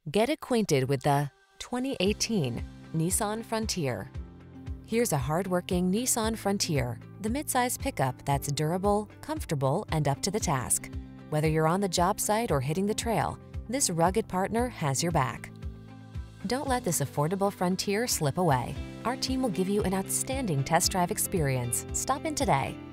Get acquainted with the 2018 Nissan Frontier. Here's a hard-working Nissan Frontier, the midsize pickup that's durable, comfortable, and up to the task. Whether you're on the job site or hitting the trail, this rugged partner has your back. Don't let this affordable Frontier slip away. Our team will give you an outstanding test drive experience. Stop in today.